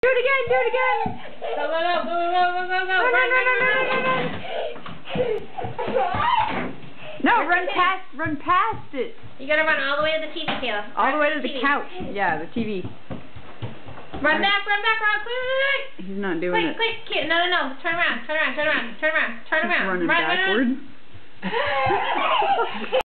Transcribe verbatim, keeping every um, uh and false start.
Do it again, do it again. Go, go, go, go, go, go, go, go. Run, Run, run, run, run, run, run, run, run, run. No, run past, run past it. You gotta run all the way to the T V, Kayla. All the way to T the V. couch. Yeah, the T V. Run back, run back, run, quick, quick, quick. He's not doing Quick, it. quick, quick. No, no, no. Turn around, turn around, turn around, turn around, turn He's around. running Run, run, run. backwards.